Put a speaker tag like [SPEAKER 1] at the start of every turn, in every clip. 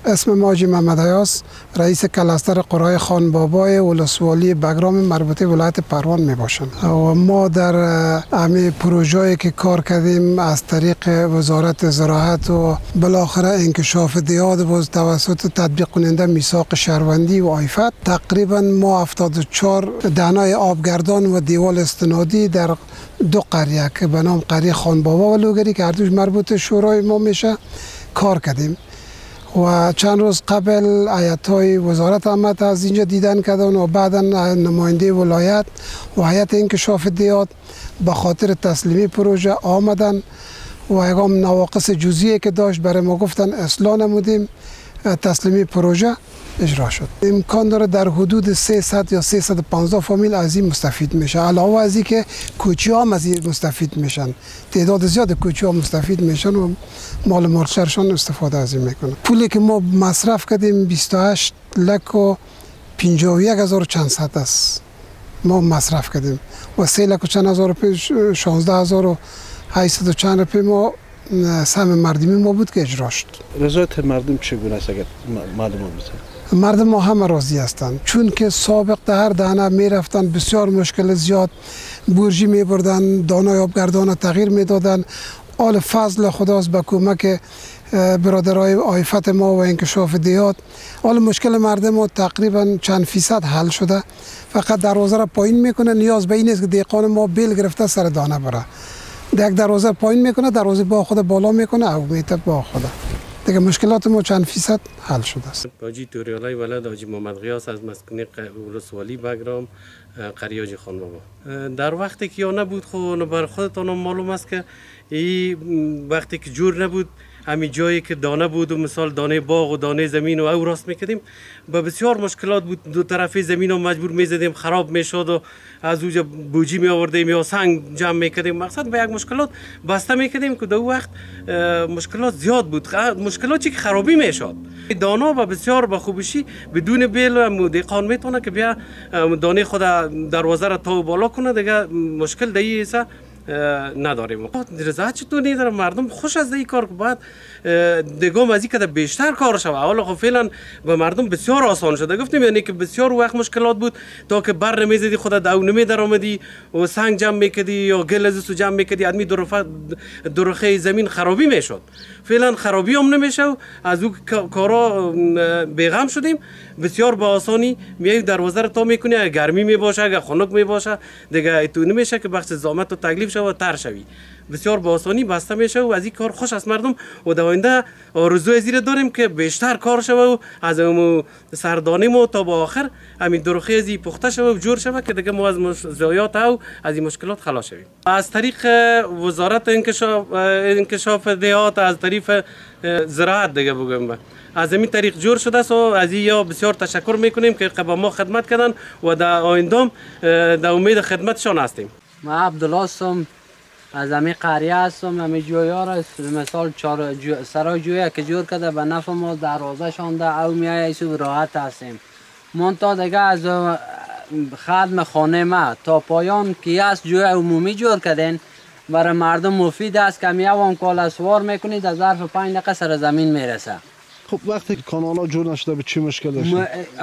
[SPEAKER 1] اسم ماجی محمد حیاس، رئیس کلستر قرای خان بابای ولسوالی بگرام مربوطه ولایت پروان می باشند. و ما در همه پروژه‌ای که کار کردیم از طریق وزارت زراعت و بالاخره انکشاف دیاد و توسط تطبیق کننده میثاق شهروندی و عایفت، تقریبا ما 74 دهنای آبگردان و دیوال استنادی در 2 قریه که به نام قریه خان بابا و لوگری که هر دوش مربوط شورای ما میشه کار کردیم. و چند روز قبل هیئت‌های وزارت آمد از اینجا دیدن کردن و بعدا نماینده ولایت و هیئت انکشاف دیاد به خاطر تسلیمی پروژه آمدن و یکم نواقص جزئی که داشت برای ما گفتن اصلاح نمودیم، تسلیمی پروژه اجرا شد. امکان داره در حدود 300 یا 315 فامیل از این مستفید میشه. علاوه از این که کوچی هم از این مستفید میشن، تعداد زیاد کوچی ها مستفید میشن و مال مالشرشان استفاده از این میکنن. پولی که ما مصرف کردیم 28 لک و 51 هزار و چند صد است ما مصرف کردیم و 3 لک و چند هزار روپیه 16 هزار و 800 و چند روپیه ما سهم مردمی ما بود که اجرا شد.
[SPEAKER 2] رضایت مردم چگونه است اگر معلومات بده؟
[SPEAKER 1] مردم ما همه راضی هستند، چون که سابق در هر دانه می رفتن بسیار مشکل زیاد بورژی می بردن، دانه آبگردان تغییر می دادن. آل فضل خداست به کمک برادرای عایفت ما و انکشاف دیاد آل مشکل مردم ما تقریبا چند فیصد حل شده. فقط دروازه را پایین میکنه، نیاز به این است که دیقان ما بیل گرفته سر دانه بره، یک دروازه پایین میکنه، دروازه با خود بالا میکنه او میته با خود دیگه مشکلات ما چند فیصد حل شده است.
[SPEAKER 3] حاجی توریالای ولد حاجی محمد غیاس از مسکن ولسوالی بگرام قریه حاجی خان بابا. در وقتی که یا نبود خو بر خودتان معلوم است که این وقتی که جور نبود همین جایی که دانه بود و مثال دانه باغ و دانه زمین و او راست میکردیم با بسیار مشکلات بود. دو طرفی زمین رو مجبور میزدیم خراب میشد و از اونجا بوجی می آوردیم یا سنگ جمع میکردیم. مقصد به یک مشکلات بسته میکردیم که دو وقت مشکلات زیاد بود. مشکلات چی که خرابی میشد. دانه با بسیار با خوبشی بدون بیل دیقان میتونه که بیا دانه خود دروازه را تا بالا کنه، دیگه مشکل دیگه ایسا نداریم. رضایت چطور نداره؟ مردم خوش از این کار که باید دیگه از این که بیشتر کار شود. اول خب فعلا به مردم بسیار آسان شده. گفتیم یعنی که بسیار وقت مشکلات بود تا که بر نمیزدی خودت دو نمی در آمدی و سنگ جمع میکردی یا گل از جمع میکردی، آدمی درخه زمین خرابی میشد. فعلا خرابی هم نمیشه و از اون کارا بیغم شدیم. بسیار با آسانی میای دروازه رو تا میکنی، اگه گرمی می باشه اگه خنک می باشه دیگه تو نمیشه که بخش زحمت و تکلیف شوه و تر شوی. بسیار با آسانی بسته میشه و از این کار خوش است مردم و در آینده آرزوی زیر داریم که بیشتر کار شوه و از اون سردانه ما تا با آخر همین درخی از این پخته شوه و جور شوه که دیگه ما از ضایعات او از این مشکلات خلاص شویم. از طریق وزارت انکشاف دیاد، از طریق زراعت دیگه بگم از این طریق جور شده است و از این بسیار تشکر میکنیم که با ما خدمت کردن و در آینده در امید خدمتشان هستیم.
[SPEAKER 4] من عبدالله هستم، از همین قریه هستم. همین جویا را مثال سرای جویا که جور کرده به نفع ما دروازه شانده او میای ایسو راحت هستیم. منتها دیگه از خدم خانه ما تا پایان که از جوی عمومی جور کردن برای مردم مفید است که میوان کالا سوار میکنید در ظرف 5 دقیقه سر زمین میرسه.
[SPEAKER 2] خب وقتی کانال ها جور نشده به چی مشکل داشتیم؟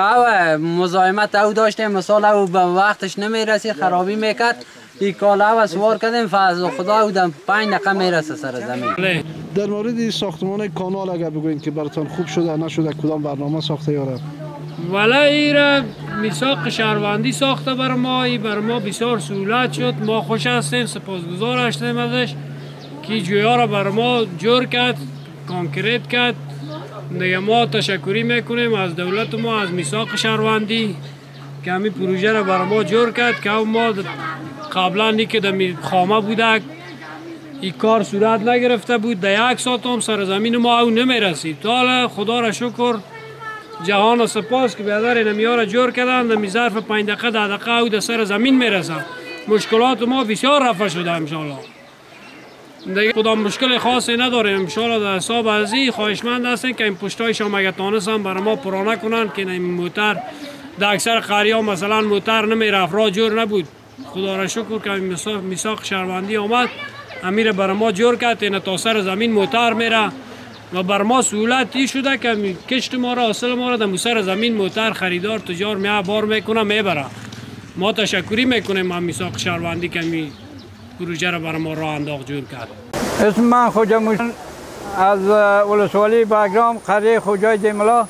[SPEAKER 4] مزاحمت او داشتیم، مثال او به وقتش نمیرسید خرابی میکرد. این کالا سوار کردیم فضل خدا او در 5 دقیقه میرسه سر زمین.
[SPEAKER 2] در مورد ساختمان کانال اگر بگوین که براتون خوب شده نشده کدام برنامه ساخته یاره؟
[SPEAKER 5] ولی این را میثاق شهروندی ساخته بر ما بسیار سهولت شد. ما خوش هستیم، سپاسگزار هستیم ازش که جویا را بر ما جور کرد، کانکریت کرد. دیگه ما تشکری میکنیم از دولت ما، از میثاق شهروندی که همین پروژه را بر ما جور کرد که ما قبلا ای که در خامه بوده این کار صورت نگرفته بود. در 1 ساعت هم سر زمین ما او نمیرسید. حالا خدا را شکر جهان و سپاس که بیادر اینمیا را جور کردن. در ظرف 5 دقیقه 10 دقیقه او در سر زمین میرسه. مشکلات ما بسیار رفع شده انشالله. دیگه خدا مشکل خاصی نداریم انشالله. در حساب از این خواهشمند هستیم که این پشتای شما اگه تانستن برای ما پرانه کنن که این موتر در اکثر قریه ها مثلا موتر نمیرفت، راه جور نبود. خدا را شکر که میثاق شهروندی آمد امیر برای ما جور کرد، این تا سر زمین موتر میره و بر ما سهولتی شده که کشت ما را حاصل ما را در سر زمین موتر خریدار تجار میاد بار میکنه میبره. ما تشکری میکنیم هم میثاق شهروندی که می پروژه را بر ما راه انداخت جور کرد.
[SPEAKER 6] اسم من خوجا موشن از ولسوالی بگرام قریه خوجای دیملا.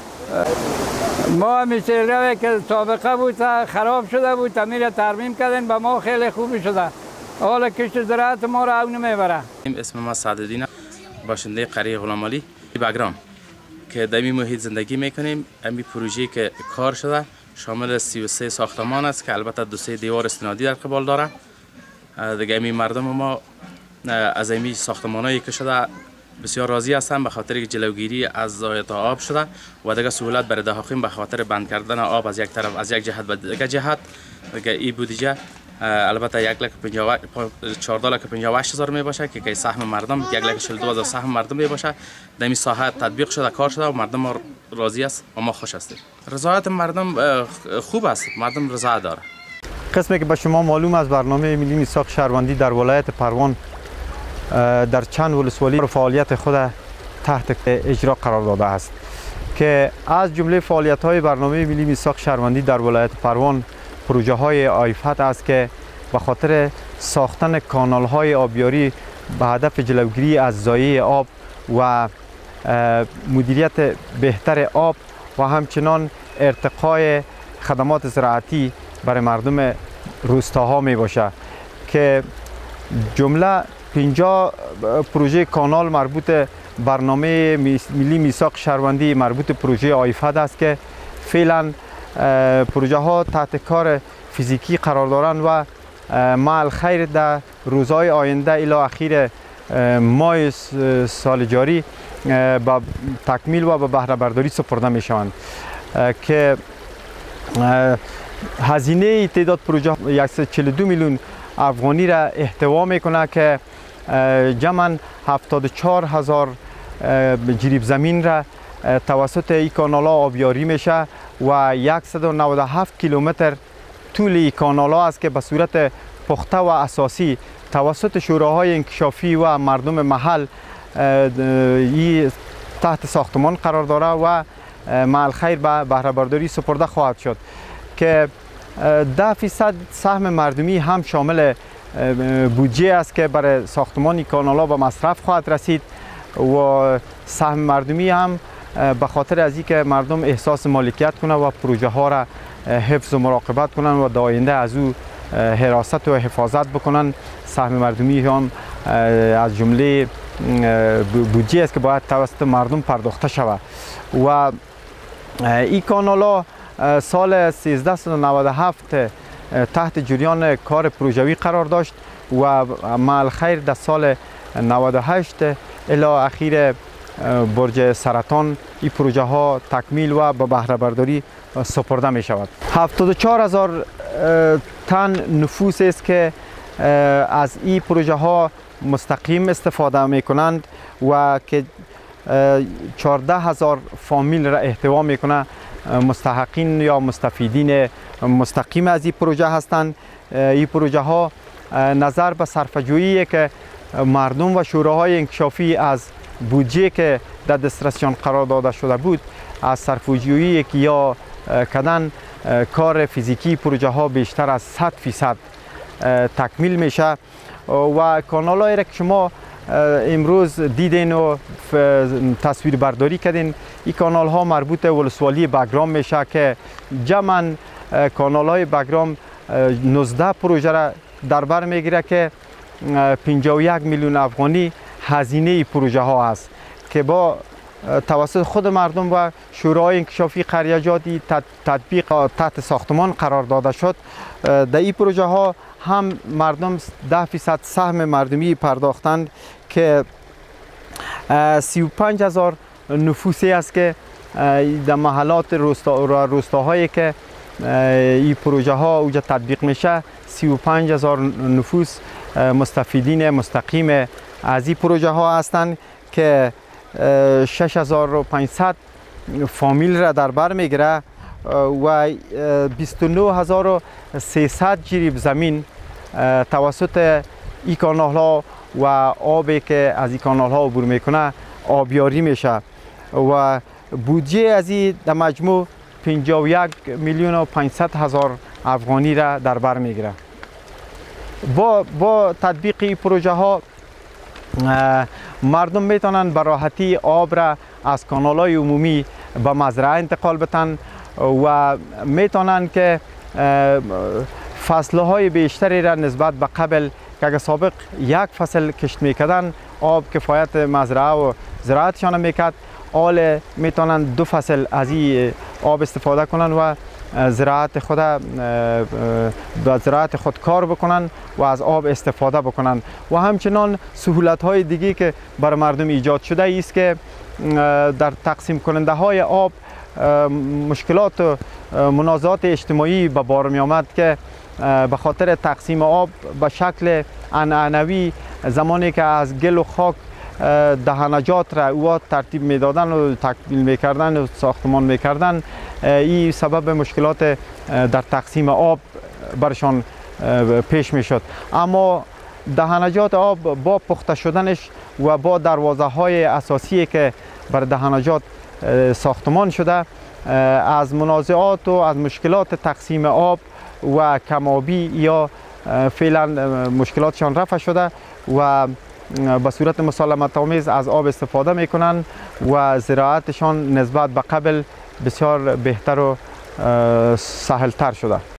[SPEAKER 6] ما میسیلوی که سابقه بود خراب شده بود تعمیر ترمیم کردن به ما خیلی خوب شده. حالا کشت زراعت ما را اون میبره.
[SPEAKER 7] اسم ما سعدالدین، باشنده قریه غلامعلی بگرام که در این محیط زندگی میکنیم. این پروژه که کار شده شامل 33 ساختمان است که البته 2-3 دیوار استنادی در قبال داره. دیگه این مردم ما از این ساختمانایی که شده بسیار راضی هستند به خاطر جلوگیری از ضایعات آب شده و دیگه سهولت برای دهاقین به خاطر بند کردن آب از یک طرف از یک جهت به دیگه جهت. دیگه این بودجه البته 1,14,58,000 می باشه که سهم مردم 1,42,000 سهم مردم می باشه. در این ساحه تطبیق شده کار شده و مردم ما راضی است و ما خوش هستیم. رضایت مردم خوب است، مردم رضایت داره.
[SPEAKER 8] قسمی که به شما معلوم است برنامه ملی میثاق شهروندی در ولایت پروان در چند ولسوالی فعالیت خود تحت اجرا قرار داده است که از جمله فعالیت های برنامه ملی میثاق شهروندی در ولایت پروان پروژه های آیفت است که به خاطر ساختن کانال های آبیاری به هدف جلوگیری از ضایع آب و مدیریت بهتر آب و همچنان ارتقای خدمات زراعتی برای مردم روستاها می باشه که جمله 50 پروژه کانال مربوط برنامه ملی میثاق شهروندی مربوط پروژه آیفت است که فعلا پروژه ها تحت کار فیزیکی قرار دارند و مع الخیر در روزهای آینده الی اخیر ماه سال جاری با تکمیل و به بهره برداری سپرده می شوند که هزینه تعداد پروژه 142 میلیون افغانی را احتوا میکنه که جمعاً 74,000 جریب زمین را توسط این کانال ها آبیاری میشه و 197 کیلومتر طول این کانال ها است که به صورت پخته و اساسی توسط شوراهای انکشافی و مردم محل تحت ساختمان قرار داره و مع الخیر به بهره برداری سپرده خواهد شد که 10% سهم مردمی هم شامل بودجه است که برای ساختمان کانال ها به مصرف خواهد رسید و سهم مردمی هم به خاطر از اینکه مردم احساس مالکیت کنند و پروژه ها را حفظ و مراقبت کنند و در آینده از او حراست و حفاظت بکنند. سهم مردمی هم از جمله بودجه است که باید توسط مردم پرداخته شود و این کانال ها سال 1397 تحت جریان کار پروژوی قرار داشت و مع الخیر در سال 98 الی اخیر برج سرطان این پروژه ها تکمیل و به بهره برداری سپرده می شود. 74,000 تن نفوس است که از این پروژه ها مستقیم استفاده می کنند و که 14,000 فامیل را احتوا می کنند. مستحقین یا مستفیدین مستقیم از این پروژه هستند. این پروژه ها نظر به صرفه‌جویی که مردم و شوراهای انکشافی از بودجه که در دسترسشان قرار داده شده بود از صرفه‌جویی که یا کردن کار فیزیکی پروژه ها بیشتر از 100% تکمیل میشه و کانال هایی را که شما امروز دیدین و تصویر برداری کردین این کانال ها مربوط ولسوالی بگرام میشه که جمعاً کانال های بگرام 19 پروژه را در بر میگیره که 51 میلیون افغانی هزینه پروژه ها است که با توسط خود مردم و شورای انکشافی قریه جادی تطبیق تحت ساختمان قرار داده شد. در این پروژه ها هم مردم 10% سهم مردمی پرداختند که 35,000 نفوسی است که در محلات روستاهایی که این پروژه ها اوجا تطبیق میشه 35,000 نفوس مستفیدین مستقیم از این پروژه ها هستند که 6,500 فامیل را در بر میگیره و 29,300 جریب زمین توسط این کانال ها و آبی که از این کانال ها عبور میکنه آبیاری میشه و بودجه از این در مجموع 51,500,000 افغانی را در بر میگیره. با تطبیق این پروژه ها مردم میتونن به راحتی آب را از کانال‌های عمومی به مزرعه انتقال بدن و میتونن که فصلهای بیشتری را نسبت به قبل که اگر سابق یک فصل کشت میکردن آب کفایت مزرعه و زراعتشان میکرد، حال میتونن 2 فصل از این آب استفاده کنن و زراعت خود کار بکنن و از آب استفاده بکنن و همچنان سهولت های دیگه که بر مردم ایجاد شده است که در تقسیم کننده های آب مشکلات و منازعات اجتماعی به بار می آمد که به خاطر تقسیم آب به شکل عنعنوی زمانی که از گل و خاک دهنجات را او ترتیب میدادن و تکمیل میکردن و ساختمان میکردن، این سبب مشکلات در تقسیم آب برشان پیش میشد. اما دهنجات آب با پخته شدنش و با دروازه های اساسی که بر دهنجات ساختمان شده از منازعات و از مشکلات تقسیم آب و کمابی یا فعلا مشکلاتشان رفع شده و به صورت مسالمت آمیز از آب استفاده میکنن و زراعتشان نسبت به قبل بسیار بهتر و سهلتر شده.